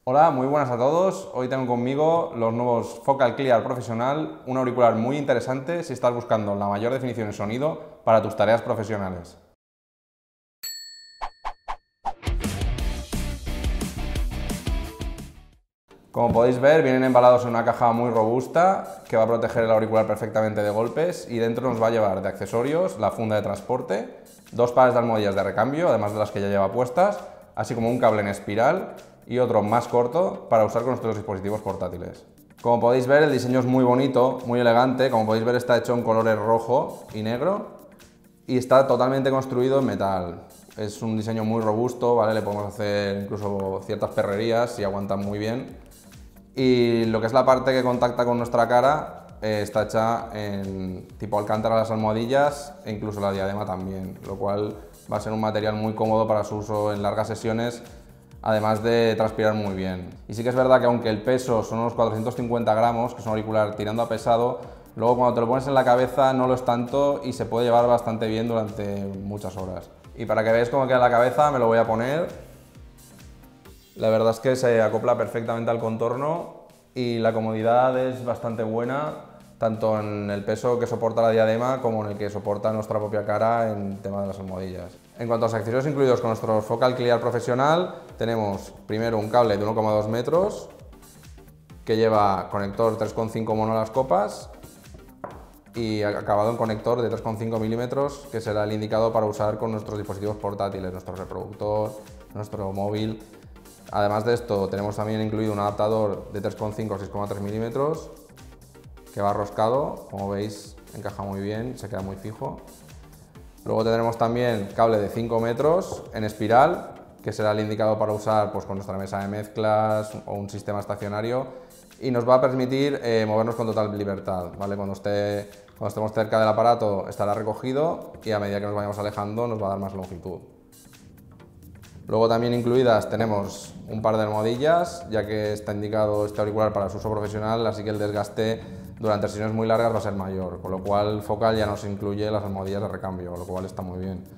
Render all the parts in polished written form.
Hola, muy buenas a todos. Hoy tengo conmigo los nuevos Focal Clear Profesional, un auricular muy interesante si estás buscando la mayor definición en sonido para tus tareas profesionales. Como podéis ver, vienen embalados en una caja muy robusta que va a proteger el auricular perfectamente de golpes y dentro nos va a llevar de accesorios la funda de transporte, dos pares de almohadillas de recambio, además de las que ya lleva puestas, así como un cable en espiral y otro más corto para usar con nuestros dispositivos portátiles. Como podéis ver, el diseño es muy bonito, muy elegante. Como podéis ver, está hecho en colores rojo y negro y está totalmente construido en metal. Es un diseño muy robusto, ¿vale? Le podemos hacer incluso ciertas perrerías y aguanta muy bien. Y lo que es la parte que contacta con nuestra cara está hecha en tipo alcántara las almohadillas e incluso la diadema también, lo cual va a ser un material muy cómodo para su uso en largas sesiones, además de transpirar muy bien. Y sí que es verdad que aunque el peso son unos 450 gramos, que es un auricular tirando a pesado, luego cuando te lo pones en la cabeza no lo es tanto y se puede llevar bastante bien durante muchas horas. Y para que veáis cómo queda la cabeza me lo voy a poner. La verdad es que se acopla perfectamente al contorno y la comodidad es bastante buena, tanto en el peso que soporta la diadema como en el que soporta nuestra propia cara en tema de las almohadillas. En cuanto a los accesorios incluidos con nuestro Focal Clear Profesional, tenemos primero un cable de 1,2 metros que lleva conector 3,5 mono a las copas y acabado en conector de 3,5 milímetros, que será el indicado para usar con nuestros dispositivos portátiles, nuestro reproductor, nuestro móvil. Además de esto, tenemos también incluido un adaptador de 3,5 a 6,3 milímetros que va roscado, como veis encaja muy bien, se queda muy fijo. Luego tendremos también cable de 5 metros en espiral, que será el indicado para usar pues, con nuestra mesa de mezclas o un sistema estacionario y nos va a permitir movernos con total libertad, ¿vale? Cuando estemos cerca del aparato estará recogido y a medida que nos vayamos alejando nos va a dar más longitud. Luego también incluidas tenemos un par de almohadillas, ya que está indicado este auricular para su uso profesional, así que el desgaste durante sesiones muy largas va a ser mayor, con lo cual Focal ya nos incluye las almohadillas de recambio, lo cual está muy bien.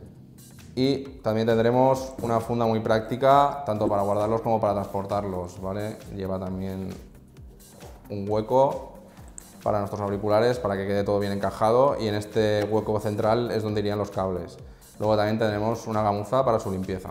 Y también tendremos una funda muy práctica, tanto para guardarlos como para transportarlos, ¿vale? Lleva también un hueco para nuestros auriculares para que quede todo bien encajado y en este hueco central es donde irían los cables. Luego también tendremos una gamuza para su limpieza.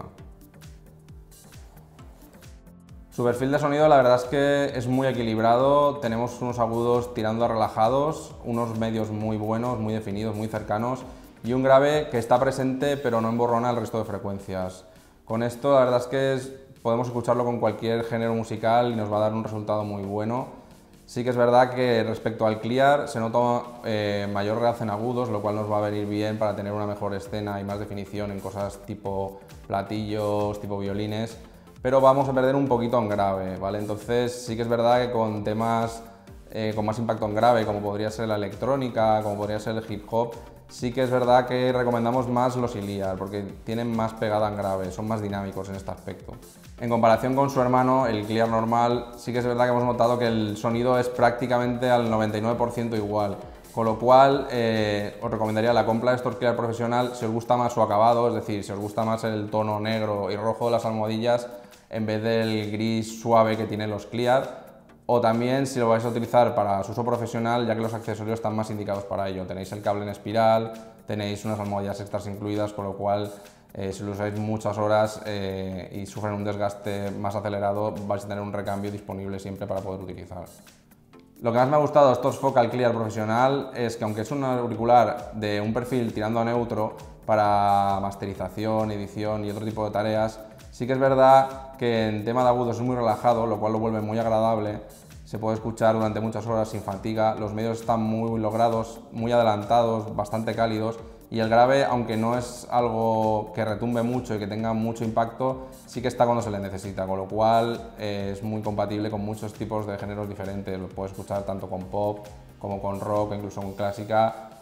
Su perfil de sonido la verdad es que es muy equilibrado, tenemos unos agudos tirando a relajados, unos medios muy buenos, muy definidos, muy cercanos y un grave que está presente pero no emborrona el resto de frecuencias. Con esto la verdad es que podemos escucharlo con cualquier género musical y nos va a dar un resultado muy bueno. Sí que es verdad que respecto al Clear se nota mayor realce en agudos, lo cual nos va a venir bien para tener una mejor escena y más definición en cosas tipo platillos, tipo violines, pero vamos a perder un poquito en grave, ¿vale? Entonces sí que es verdad que con temas con más impacto en grave, como podría ser la electrónica, como podría ser el hip hop, sí que es verdad que recomendamos más los Iliar porque tienen más pegada en grave, son más dinámicos en este aspecto. En comparación con su hermano, el Clear normal, sí que es verdad que hemos notado que el sonido es prácticamente al 99% igual, con lo cual os recomendaría la compra de estos Clear Profesional si os gusta más su acabado, es decir, si os gusta más el tono negro y rojo de las almohadillas en vez del gris suave que tienen los Clear, o también si lo vais a utilizar para su uso profesional, ya que los accesorios están más indicados para ello. Tenéis el cable en espiral, tenéis unas almohadillas extras incluidas, con lo cual si lo usáis muchas horas y sufren un desgaste más acelerado, vais a tener un recambio disponible siempre para poder utilizar. Lo que más me ha gustado de estos Focal Clear Profesional es que aunque es un auricular de un perfil tirando a neutro para masterización, edición y otro tipo de tareas, sí que es verdad que en tema de agudos es muy relajado, lo cual lo vuelve muy agradable. Se puede escuchar durante muchas horas sin fatiga, los medios están muy logrados, muy adelantados, bastante cálidos y el grave, aunque no es algo que retumbe mucho y que tenga mucho impacto, sí que está cuando se le necesita, con lo cual es muy compatible con muchos tipos de géneros diferentes. Lo puedes escuchar tanto con pop como con rock, incluso con clásica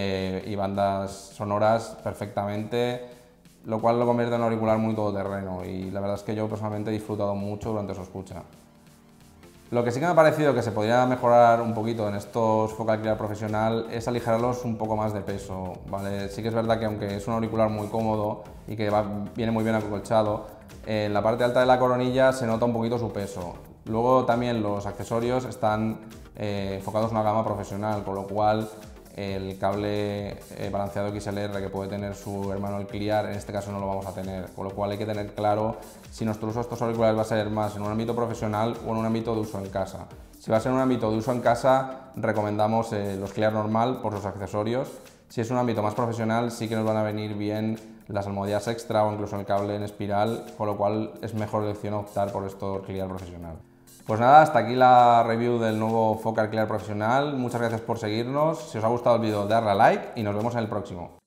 y bandas sonoras perfectamente, lo cual lo convierte en un auricular muy todoterreno y la verdad es que yo personalmente he disfrutado mucho durante su escucha. Lo que sí que me ha parecido que se podría mejorar un poquito en estos Focal Clear Profesional es aligerarlos un poco más de peso, ¿vale? Sí que es verdad que aunque es un auricular muy cómodo y que viene muy bien acolchado, en la parte alta de la coronilla se nota un poquito su peso. Luego también los accesorios están enfocados en una gama profesional, con lo cual el cable balanceado XLR que puede tener su hermano el Clear, en este caso no lo vamos a tener, con lo cual hay que tener claro si nuestro uso de estos auriculares va a ser más en un ámbito profesional o en un ámbito de uso en casa. Si va a ser en un ámbito de uso en casa, recomendamos los Clear normal por sus accesorios. Si es un ámbito más profesional, sí que nos van a venir bien las almohadillas extra o incluso el cable en espiral, con lo cual es mejor elección optar por estos Clear profesional. Pues nada, hasta aquí la review del nuevo Focal Clear Profesional. Muchas gracias por seguirnos. Si os ha gustado el vídeo, darle a like y nos vemos en el próximo.